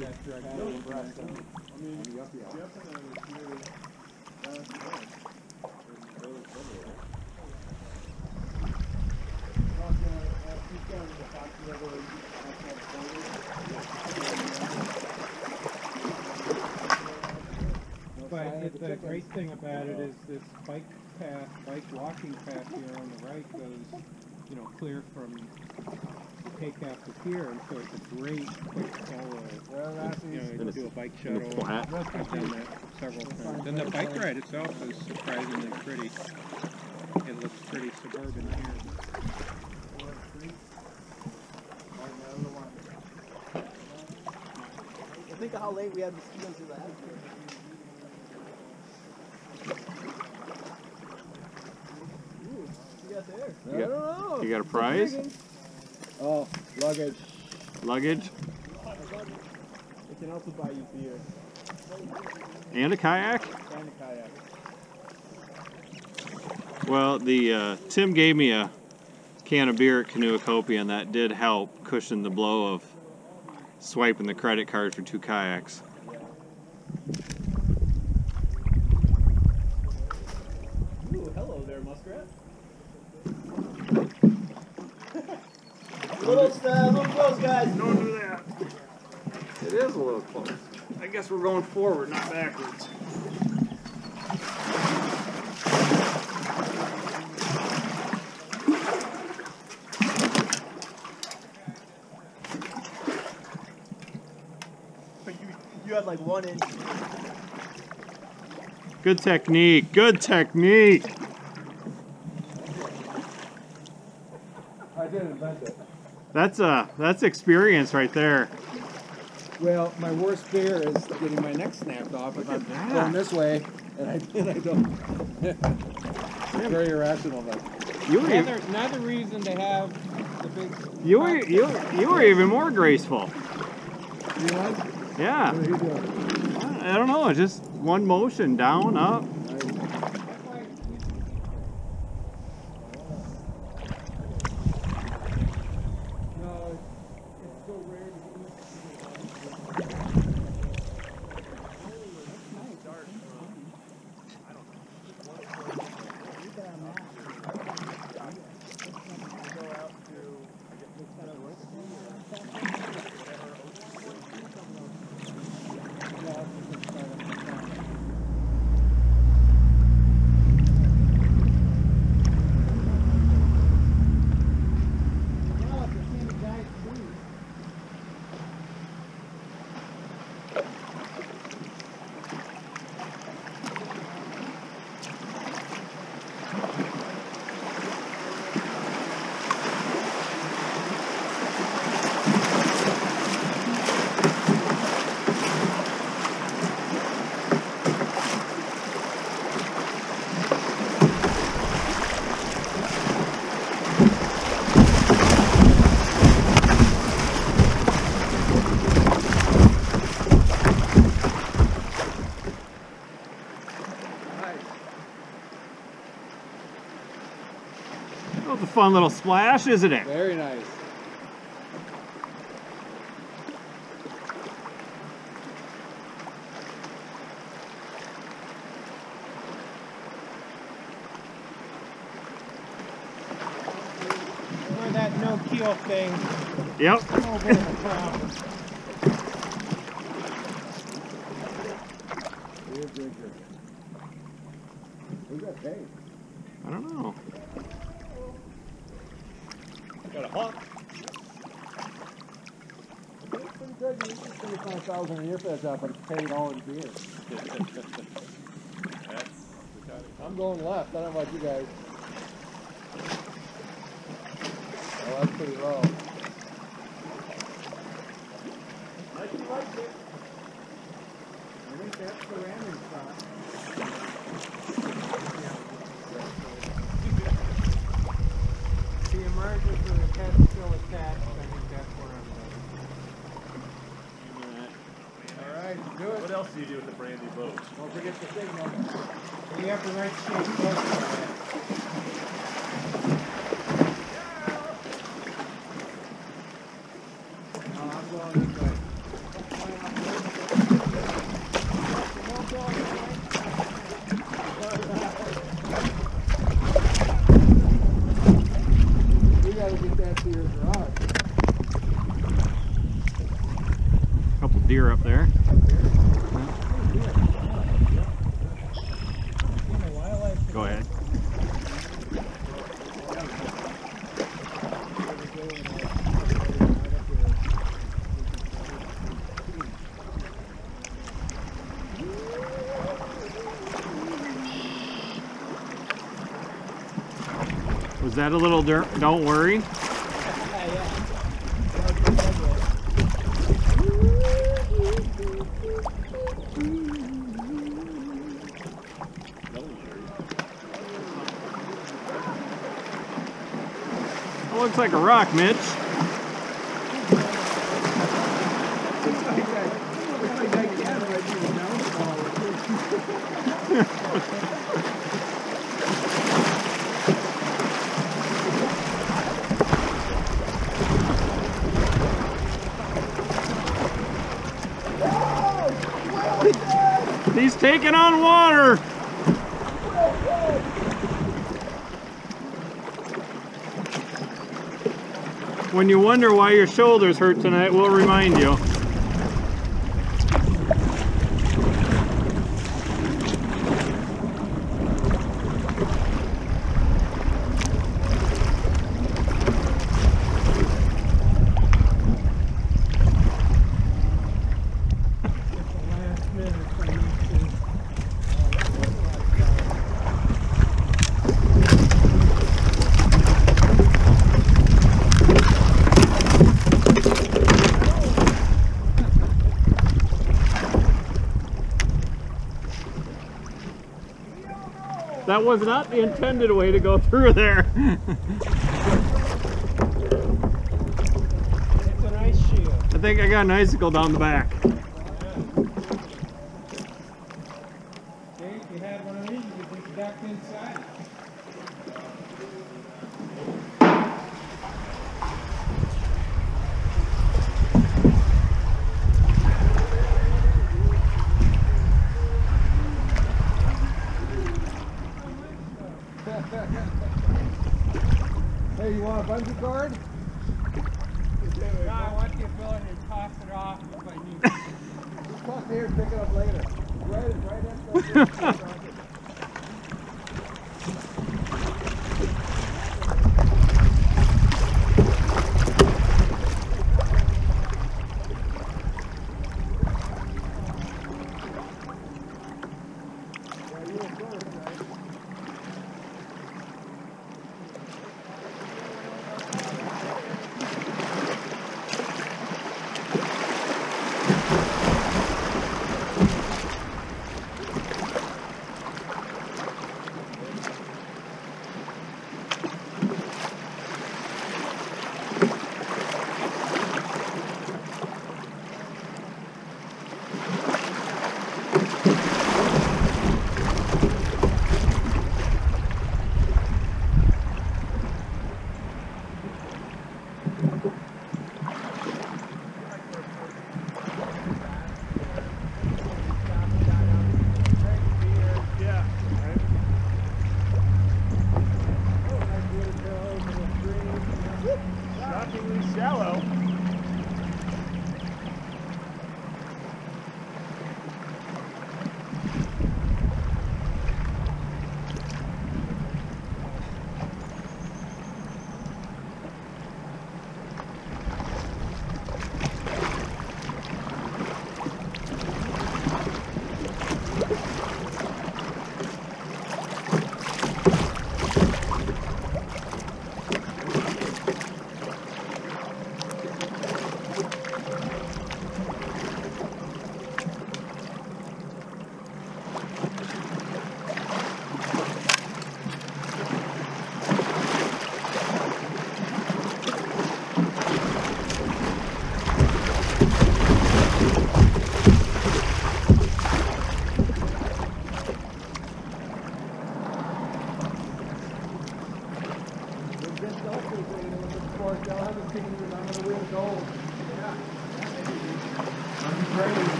that direction. I mean, Jeff and I was here last month. But the great thing about it is this bike walking path here on the right goes, you know, clear from the takeoff to here, and so it's a great quick follow. You know, you can do a bike shuttle. I've done that several times. And the bike ride itself is surprisingly pretty. It looks pretty suburban here. Think of how late we had mosquitoes in the house. Ooh, you got there? I don't know. You got a prize? Oh, luggage. Luggage? It can also buy you beer. And a kayak? And a kayak. Well, the Tim gave me a can of beer at Canoecopia, and that did help cushion the blow of swiping the credit card for 2 kayaks. Ooh, hello there, muskrat. little close, guys. Don't do that. It is a little close. I guess we're going forward, not backwards. You had like 1 inch. Good technique. Good technique. I did invent it. That's experience right there. Well, my worst fear is getting my neck snapped off if I'm going this way, and I don't. It's very irrational, but Another reason to have the big. You were even more graceful. you know, Yeah. what are you doing? I don't know. Just one motion, down, up. That was a fun little splash, isn't it? Very nice. Where that no keel thing. Yep. Over the problem. Who's that paid? I don't know. Got a hawk. That's pretty good. You just $25,000 a year for that job, but it's paid all in beer. I'm going left. I don't know about you guys. Oh, that's pretty low. Like you liked it. I think that's the ramming spot. The emergence of the test still attached. I think that's where I'm going. All right, do it. What else do you do with the brandy boat? Don't forget the signal. You have the right shape close to that. I'm going this way. deer up there. Go ahead. Was that a little don't worry? That looks like a rock, Mitch. He's taking on water. When you wonder why your shoulders hurt tonight, we'll remind you. That was not the intended way to go through there. It's an ice shield. I think I got an icicle down the back. Okay, if you had one of these, you could be ducked inside. Hey, you want a bungee cord? No, once you fill it, you toss it off if I need to. Just toss it here and pick it up later. Right at the Shallow.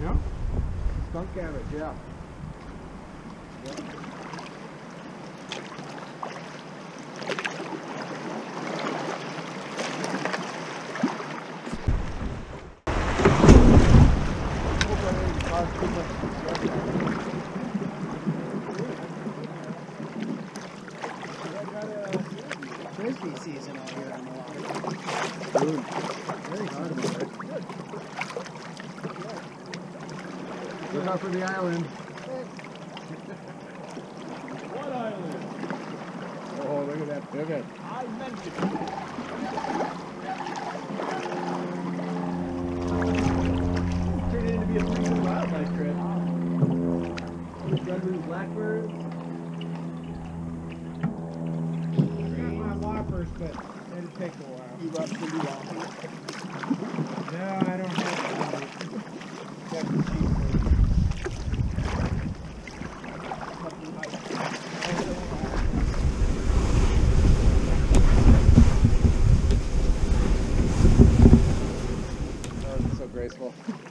Yeah. Skunk cabbage, yeah. Frisbee season out here on the water. Dude, very hard about it. Look out for the island. What island? Oh, look at that pivot. I mentioned it. Turned into be a freaking wildlife trip. Red-winged blackbirds. Got my whoppers, but it'll take a while. You love to do walking. No, I don't have to. Got the cheap That was so graceful.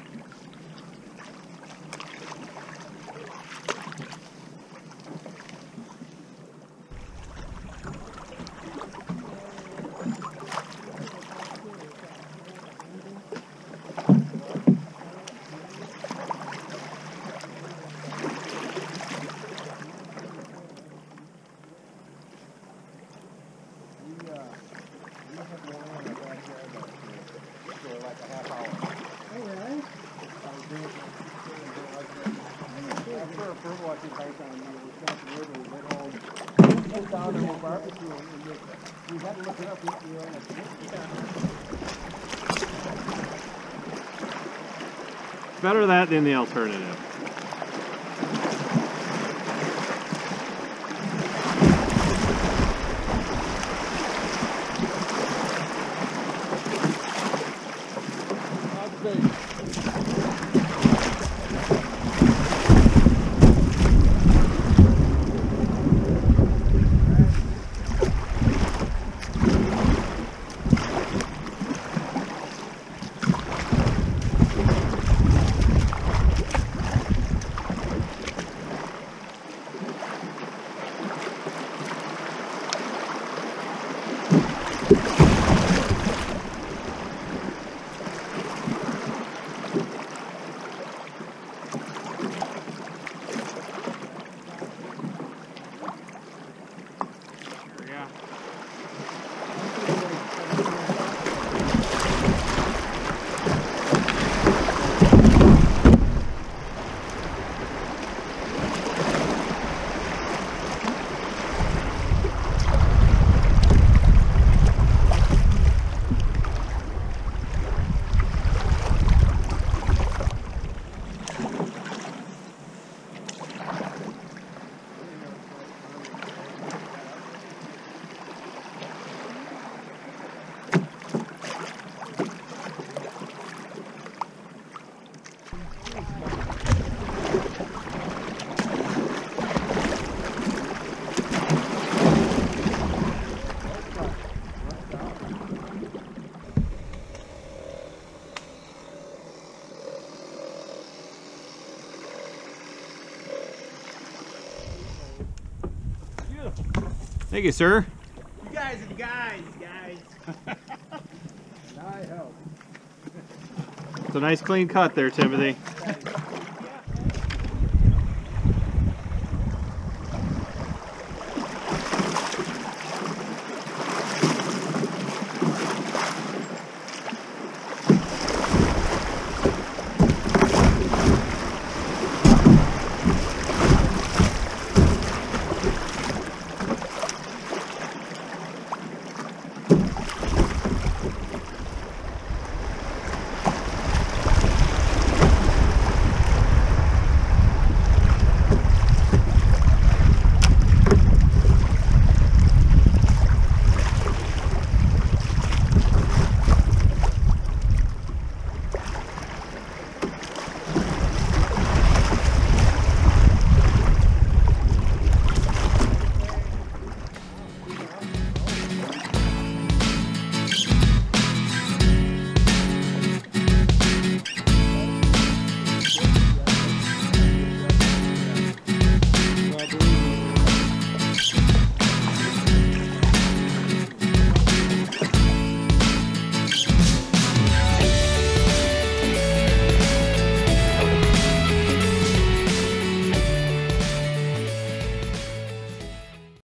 Better that than the alternative. Thank you, sir. You guys are the guys. I help. It's a nice clean cut there, Timothy.